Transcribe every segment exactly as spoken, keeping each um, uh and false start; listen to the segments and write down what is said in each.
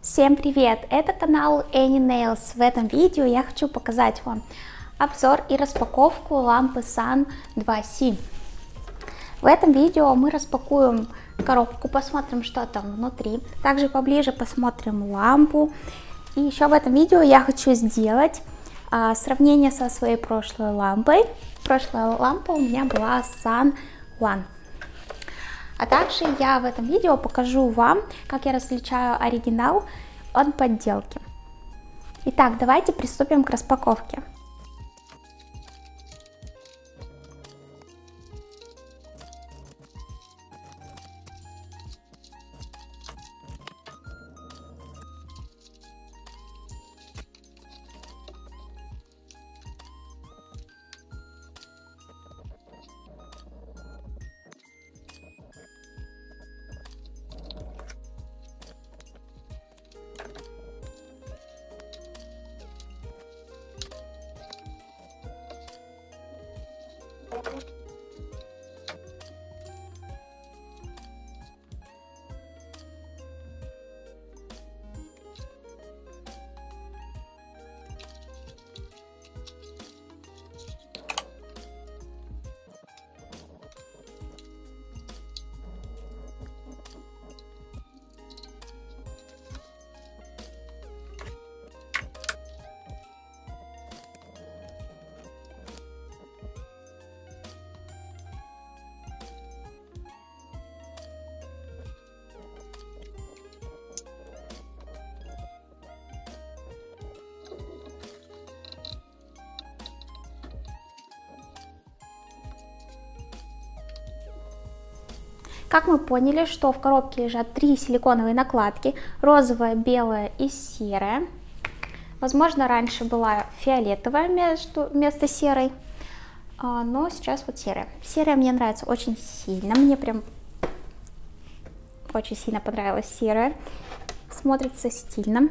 Всем привет! Это канал Any Nails. В этом видео я хочу показать вам обзор и распаковку лампы Sun два си. В этом видео мы распакуем коробку, посмотрим, что там внутри. Также поближе посмотрим лампу. И еще в этом видео я хочу сделать а, сравнение со своей прошлой лампой. Прошлая лампа у меня была Sun один. А также я в этом видео покажу вам, как я различаю оригинал от подделки. Итак, давайте приступим к распаковке. Как мы поняли, что в коробке лежат три силиконовые накладки, розовая, белая и серая. Возможно, раньше была фиолетовая между, вместо серой, но сейчас вот серая. Серая мне нравится очень сильно, мне прям очень сильно понравилась серая, смотрится стильно.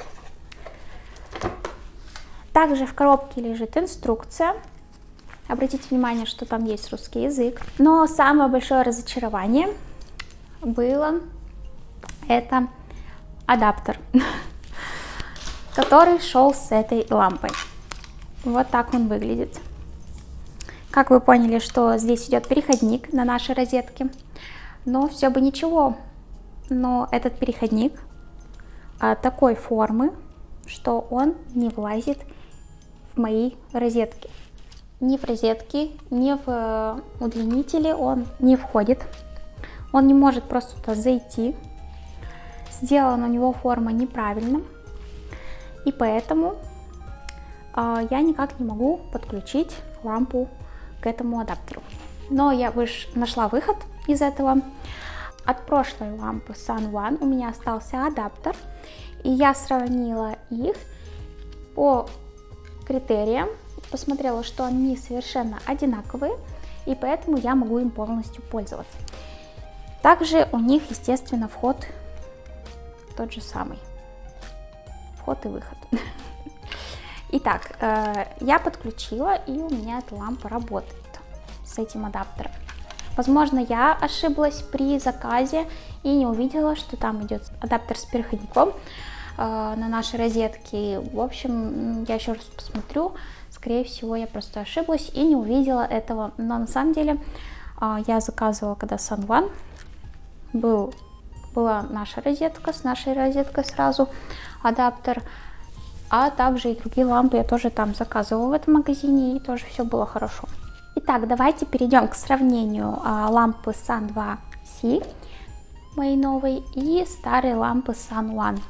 Также в коробке лежит инструкция. Обратите внимание, что там есть русский язык. Но самое большое разочарование было это адаптер, который шел с этой лампой. Вот так он выглядит. Как вы поняли, что здесь идет переходник на нашей розетке. Но все бы ничего. Но этот переходник такой формы, что он не влазит в мои розетки. Ни в розетки, ни в удлинители он не входит. Он не может просто туда зайти. Сделана у него форма неправильно. И поэтому э, я никак не могу подключить лампу к этому адаптеру. Но я выш... нашла выход из этого. От прошлой лампы Sun один у меня остался адаптер. И я сравнила их по критериям. Посмотрела, что они совершенно одинаковые, и поэтому я могу им полностью пользоваться. Также у них, естественно, вход тот же самый. Вход и выход. Итак, я подключила, и у меня эта лампа работает с этим адаптером. Возможно, я ошиблась при заказе и не увидела, что там идет адаптер с переходником на нашей розетке. В общем, я еще раз посмотрю. Скорее всего, я просто ошиблась и не увидела этого. Но на самом деле я заказывала, когда Sun один был, была наша розетка, с нашей розеткой сразу адаптер. А также и другие лампы я тоже там заказывала в этом магазине, и тоже все было хорошо. Итак, давайте перейдем к сравнению лампы Sun два си, моей новой, и старой лампы Sun один.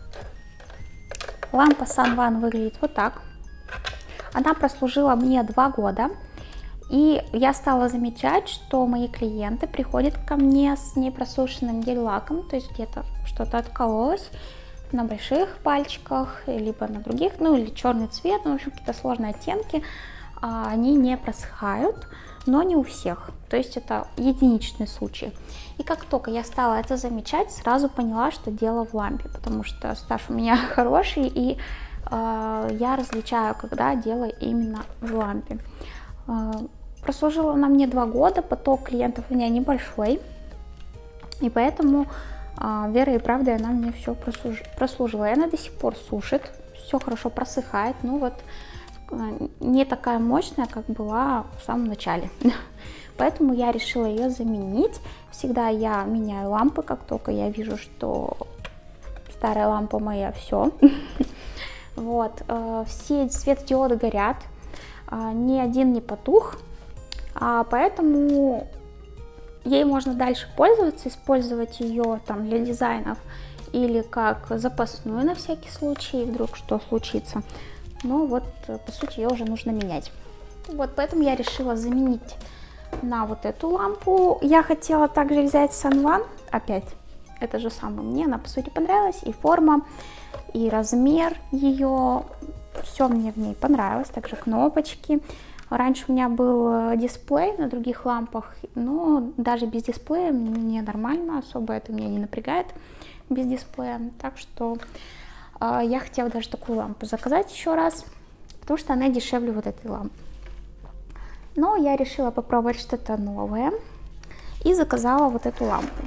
Лампа Sun один выглядит вот так. Она прослужила мне два года, и я стала замечать, что мои клиенты приходят ко мне с непросушенным гель-лаком, то есть где-то что-то откололось на больших пальчиках, либо на других, ну или черный цвет, ну, в общем, какие-то сложные оттенки, они не просыхают, но не у всех, то есть это единичный случай. И как только я стала это замечать, сразу поняла, что дело в лампе, потому что стаж у меня хороший, и я различаю, когда дело именно в лампе. Прослужила она мне два года, поток клиентов у меня небольшой, и поэтому верой и правдой она мне все прослужила. И она до сих пор сушит, все хорошо просыхает, ну вот не такая мощная, как была в самом начале. Поэтому я решила ее заменить. Всегда я меняю лампы, как только я вижу, что старая лампа моя все. Вот, все светодиоды горят, ни один не потух, поэтому ей можно дальше пользоваться, использовать ее там для дизайнов или как запасную на всякий случай, вдруг что случится. Но вот, по сути, ее уже нужно менять. Вот, поэтому я решила заменить на вот эту лампу. Я хотела также взять Sunvan, опять, это же самое, мне она, по сути, понравилась, и форма, и размер ее, все мне в ней понравилось, также кнопочки. Раньше у меня был дисплей на других лампах, но даже без дисплея мне нормально, особо это меня не напрягает без дисплея. Так что э, я хотела даже такую лампу заказать еще раз, потому что она дешевле вот этой лампы. Но я решила попробовать что-то новое и заказала вот эту лампу.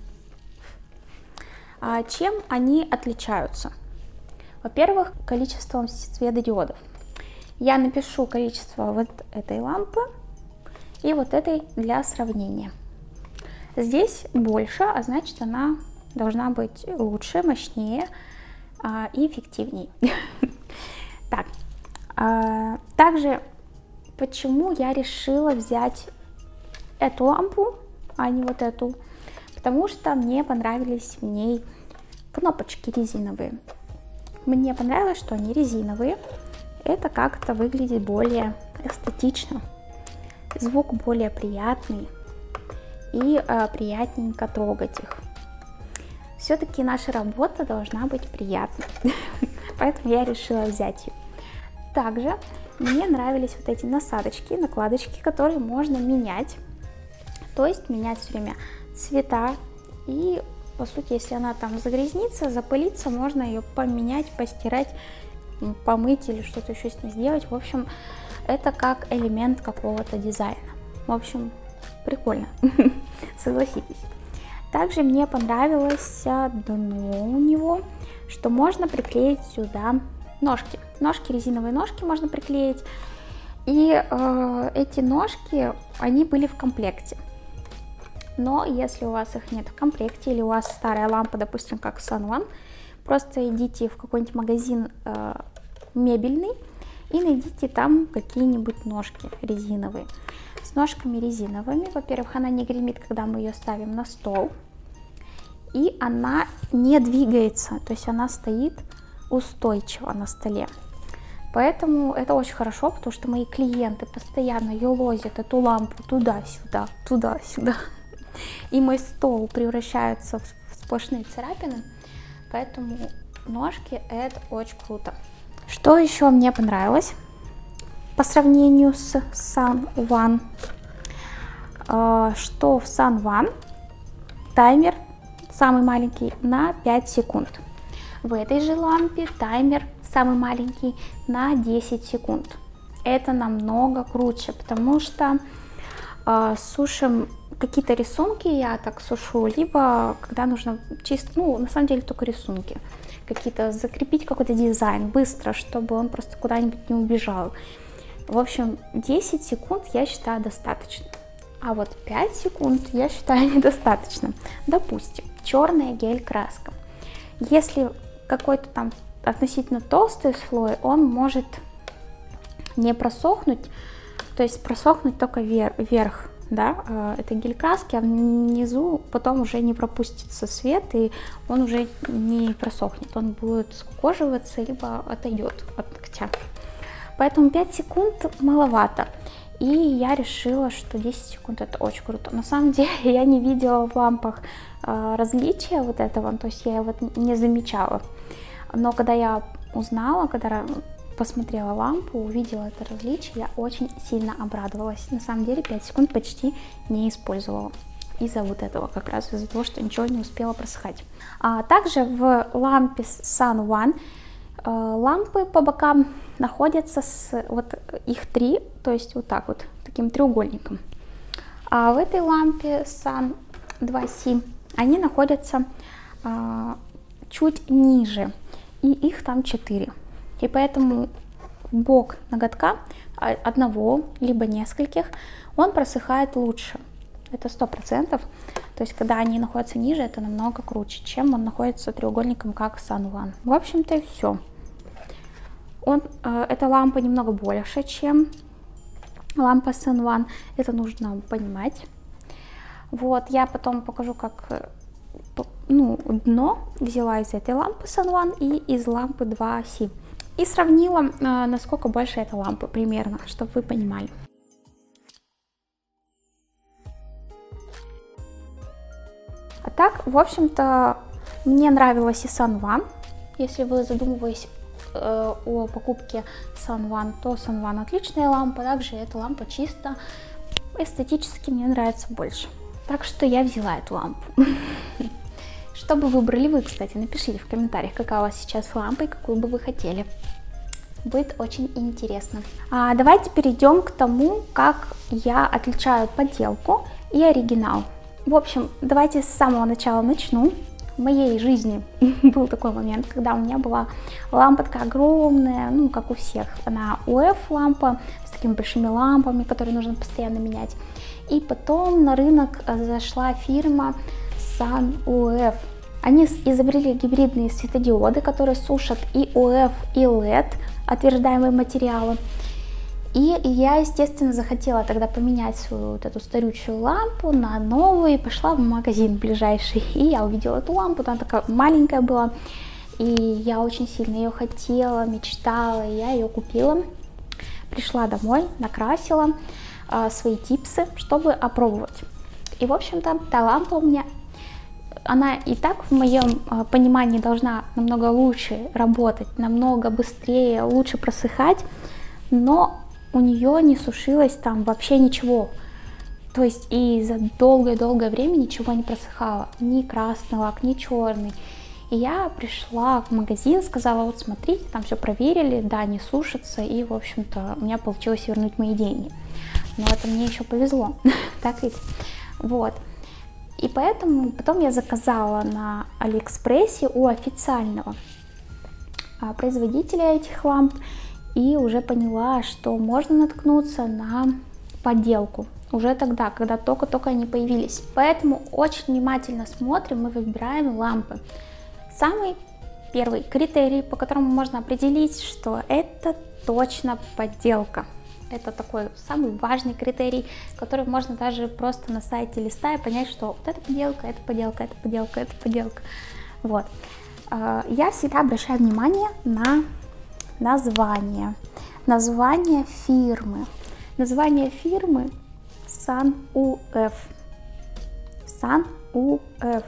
А чем они отличаются? Во-первых, количеством светодиодов. Я напишу количество вот этой лампы и вот этой для сравнения. Здесь больше, а значит, она должна быть лучше, мощнее а, и эффективнее. Так, а, также почему я решила взять эту лампу, а не вот эту? Потому что мне понравились в ней кнопочки резиновые. Мне понравилось, что они резиновые. Это как-то выглядит более эстетично, звук более приятный и э, приятненько трогать их. Все-таки наша работа должна быть приятной, поэтому я решила взять ее. Также мне нравились вот эти насадочки, накладочки, которые можно менять, то есть менять все время цвета, и по сути, если она там загрязнится, запылится, можно ее поменять, постирать, помыть или что-то еще с ней сделать. В общем, это как элемент какого-то дизайна. В общем, прикольно, согласитесь. Также мне понравилось дно у него, что можно приклеить сюда ножки. Ножки, резиновые ножки можно приклеить. И э, эти ножки, они были в комплекте. Но если у вас их нет в комплекте, или у вас старая лампа, допустим, как Sunvan, просто идите в какой-нибудь магазин э, мебельный и найдите там какие-нибудь ножки резиновые. С ножками резиновыми, во-первых, она не гремит, когда мы ее ставим на стол, и она не двигается, то есть она стоит устойчиво на столе. Поэтому это очень хорошо, потому что мои клиенты постоянно елозят эту лампу туда-сюда, туда-сюда, и мой стол превращается в сплошные царапины. Поэтому ножки — это очень круто. Что еще мне понравилось по сравнению с Sunvan? Что в Sunvan таймер самый маленький на пять секунд. В этой же лампе таймер самый маленький на десять секунд. Это намного круче, потому что э, сушим какие-то рисунки, я так сушу, либо когда нужно чисто, ну, на самом деле только рисунки, какие-то закрепить какой-то дизайн быстро, чтобы он просто куда-нибудь не убежал. В общем, десять секунд я считаю достаточно, а вот пять секунд я считаю недостаточно. Допустим, черная гель-краска. Если какой-то там относительно толстый слой, он может не просохнуть, то есть просохнуть только вверх, вверх, да, это гель-краски, а внизу потом уже не пропустится свет, и он уже не просохнет, он будет скукоживаться, либо отойдет от ногтя. Поэтому пять секунд маловато, и я решила, что десять секунд это очень круто. На самом деле я не видела в лампах э, различия вот этого, то есть я его не замечала. Но когда я узнала, когда посмотрела лампу, увидела это различие, я очень сильно обрадовалась. На самом деле пять секунд почти не использовала из-за вот этого, как раз из-за того, что ничего не успела просыхать. А также в лампе Sunvan э, лампы по бокам находятся с, вот их три, то есть вот так вот, таким треугольником. А в этой лампе Sun два си они находятся а, чуть ниже, и их там четыре. И поэтому бок ноготка одного либо нескольких он просыхает лучше. Это сто процентов. То есть, когда они находятся ниже, это намного круче, чем он находится треугольником, как Sun One. В общем-то и все. Он, э, эта лампа немного больше, чем лампа Sun One. Это нужно понимать. Вот, я потом покажу, как ну, дно взяла из этой лампы Sun One и из лампы два си. И сравнила, э, насколько больше эта лампа примерно, чтобы вы понимали. А так, в общем-то, мне нравилась и Sun One. Если вы задумываетесь э, о покупке Sun One, то Sun One отличная лампа. Также эта лампа чисто эстетически мне нравится больше. Так что я взяла эту лампу. Что бы выбрали вы, кстати, напишите в комментариях, какая у вас сейчас лампа и какую бы вы хотели. Будет очень интересно. А давайте перейдем к тому, как я отличаю подделку и оригинал. В общем, давайте с самого начала начну. В моей жизни был такой момент, когда у меня была лампа такая огромная, ну, как у всех. Она ю эф лампа с такими большими лампами, которые нужно постоянно менять. И потом на рынок зашла фирма Sun ю эф. Они изобрели гибридные светодиоды, которые сушат и ю эф, и эл и ди, отверждаемые материалы. И я, естественно, захотела тогда поменять свою вот эту старючую лампу на новую, и пошла в магазин ближайший. И я увидела эту лампу, она такая маленькая была, и я очень сильно ее хотела, мечтала, и я ее купила. Пришла домой, накрасила э, свои типсы, чтобы опробовать. И, в общем-то, та лампа у меня, она и так в моем э, понимании должна намного лучше работать, намного быстрее, лучше просыхать, но у нее не сушилось там вообще ничего. То есть и за долгое-долгое время ничего не просыхало. Ни красный лак, ни черный. И я пришла в магазин, сказала, вот смотрите, там все проверили, да, не сушится. И, в общем-то, у меня получилось вернуть мои деньги. Но это мне еще повезло. Так ведь? Вот. И поэтому потом я заказала на Алиэкспрессе у официального производителя этих ламп. И уже поняла, что можно наткнуться на подделку уже тогда, когда только-только они появились. Поэтому очень внимательно смотрим и выбираем лампы. Самый первый критерий, по которому можно определить, что это точно подделка. Это такой самый важный критерий, который можно даже просто на сайте листая понять, что вот это подделка, это подделка, это подделка, это подделка. Вот. Я всегда обращаю внимание на название, название фирмы. Название фирмы Sun ю эф. Sun ю эф.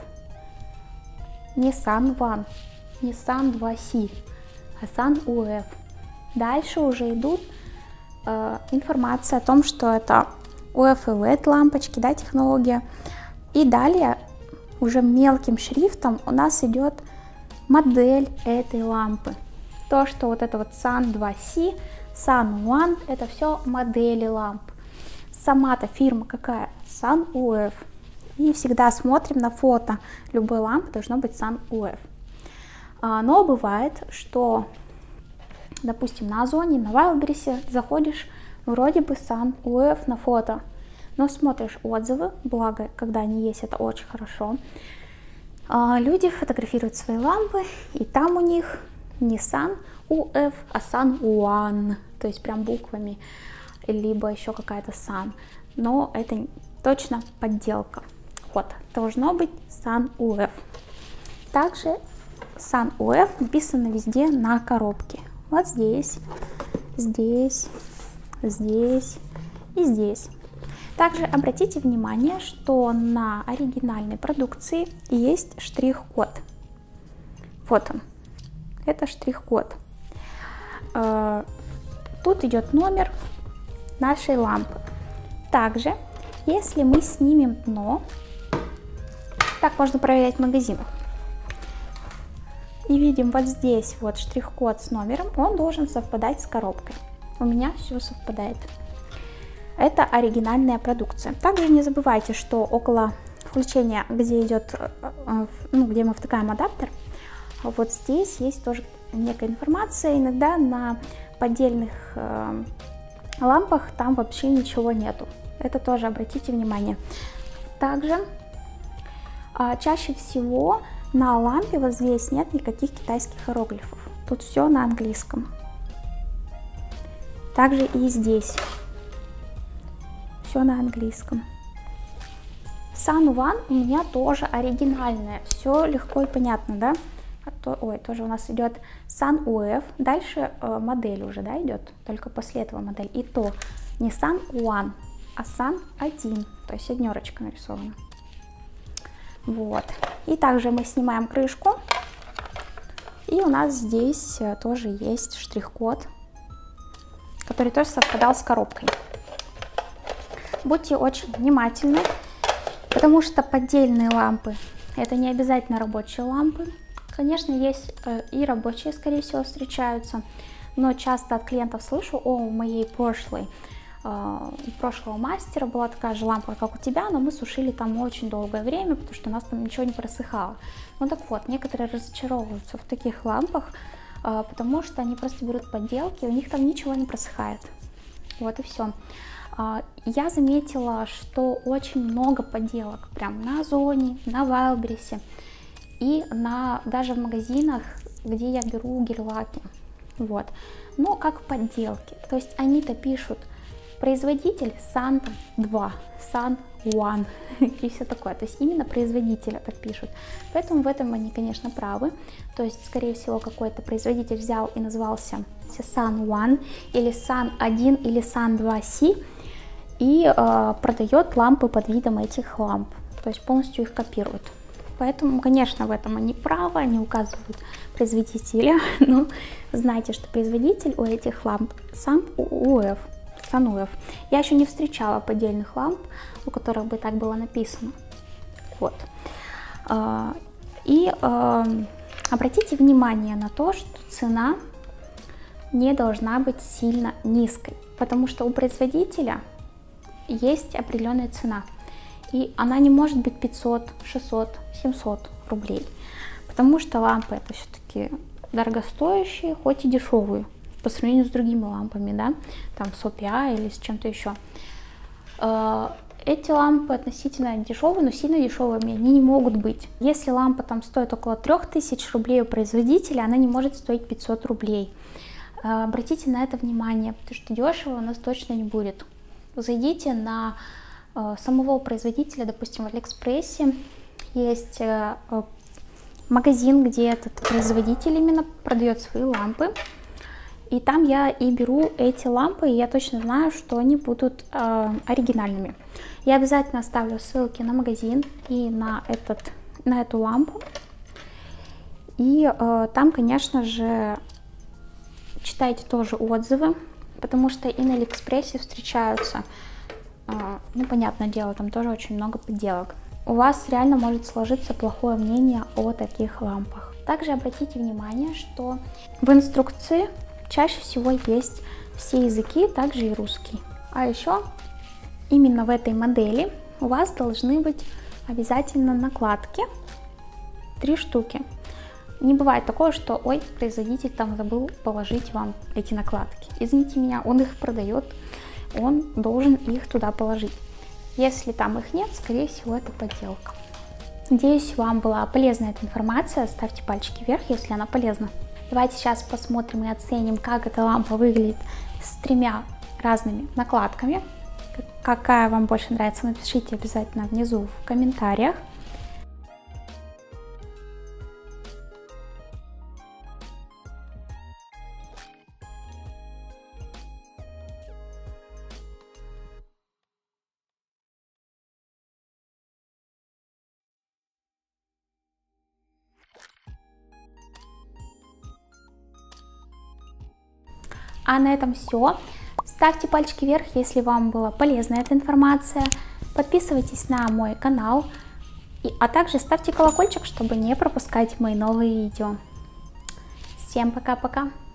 Не Sun One, не Sun два си, а Sun ю эф. Дальше уже идут э, информация о том, что это ю эф эл и ди лампочки, да, технология. И далее уже мелким шрифтом у нас идет модель этой лампы. То, что вот это вот Sun два си, Sun One, это все модели ламп. Сама-то фирма какая? Sun ю эф. И всегда смотрим на фото любой лампы, должно быть Sun ю эф. А, но бывает, что, допустим, на Озоне, на Вайлдберрисе заходишь, вроде бы Sun ю эф на фото, но смотришь отзывы, благо, когда они есть, это очень хорошо. А, люди фотографируют свои лампы, и там у них не Sun ю эф, а Sun One, то есть прям буквами, либо еще какая-то Sun, но это точно подделка. Вот, должно быть Sun ю эф. Также Sun ю эф написано везде на коробке. Вот здесь, здесь, здесь и здесь. Также обратите внимание, что на оригинальной продукции есть штрих-код. Вот он. Это штрих-код. Тут идет номер нашей лампы. Также, если мы снимем дно, так можно проверять в магазинах, и видим вот здесь вот штрих-код с номером, он должен совпадать с коробкой. У меня все совпадает. Это оригинальная продукция. Также не забывайте, что около включения, где идет, ну, где мы втыкаем адаптер, вот здесь есть тоже некая информация. Иногда на поддельных э, лампах там вообще ничего нету. Это тоже обратите внимание. Также э, чаще всего на лампе вот здесь нет никаких китайских иероглифов. Тут все на английском. Также и здесь все на английском. Sun One у меня тоже оригинальная, все легко и понятно, да? А то, ой, тоже у нас идет Sun ю эф, дальше э, модель уже, да, идет, только после этого модель. И то не Sun One, а Sun один, то есть однерочка нарисована. Вот. И также мы снимаем крышку, и у нас здесь тоже есть штрих-код, который тоже совпадал с коробкой. Будьте очень внимательны, потому что поддельные лампы — это не обязательно рабочие лампы. Конечно, есть и рабочие, скорее всего, встречаются, но часто от клиентов слышу: о, у моей прошлой, у прошлого мастера была такая же лампа, как у тебя, но мы сушили там очень долгое время, потому что у нас там ничего не просыхало. Ну так вот, некоторые разочаровываются в таких лампах, потому что они просто берут подделки, у них там ничего не просыхает. Вот и все. Я заметила, что очень много подделок прям на Озоне, на Вайлдберрисе и на, даже в магазинах, где я беру гель-лаки. Вот. Но как подделки. То есть они-то пишут производитель Sun два, Sun One и все такое. То есть именно производителя так пишут. Поэтому в этом они, конечно, правы. То есть, скорее всего, какой-то производитель взял и назвался Sun One или Sun один или Sun два си и э, продает лампы под видом этих ламп. То есть полностью их копирует. Поэтому, конечно, в этом они правы, они указывают производителя, но знайте, что производитель у этих ламп Sun ю эф. Sun ю эф. Я еще не встречала поддельных ламп, у которых бы так было написано. Вот. И обратите внимание на то, что цена не должна быть сильно низкой, потому что у производителя есть определенная цена. И она не может быть пятьсот, шестьсот, семьсот рублей, потому что лампы это все-таки дорогостоящие, хоть и дешевые по сравнению с другими лампами, да, там с о пи ай или с чем-то еще. Эти лампы относительно дешевые, но сильно дешевыми они не могут быть. Если лампа там стоит около трёх тысяч рублей у производителя, она не может стоить пятьсот рублей. Обратите на это внимание, потому что дешево у нас точно не будет. Зайдите на самого производителя, допустим, в Алиэкспрессе есть магазин, где этот производитель именно продает свои лампы, и там я и беру эти лампы, и я точно знаю, что они будут э, оригинальными. Я обязательно оставлю ссылки на магазин и на, этот, на эту лампу, и э, там, конечно же, читайте тоже отзывы, потому что и на Алиэкспрессе встречаются, ну, понятное дело, там тоже очень много подделок. У вас реально может сложиться плохое мнение о таких лампах. Также обратите внимание, что в инструкции чаще всего есть все языки, также и русский. А еще именно в этой модели у вас должны быть обязательно накладки, три штуки. Не бывает такого, что ой, производитель там забыл положить вам эти накладки. Извините меня, он их продает, он должен их туда положить. Если там их нет, скорее всего, это подделка. Надеюсь, вам была полезна эта информация. Ставьте пальчики вверх, если она полезна. Давайте сейчас посмотрим и оценим, как эта лампа выглядит с тремя разными накладками. Какая вам больше нравится, напишите обязательно внизу в комментариях. А на этом все. Ставьте пальчики вверх, если вам была полезна эта информация. Подписывайтесь на мой канал. И, а также ставьте колокольчик, чтобы не пропускать мои новые видео. Всем пока-пока!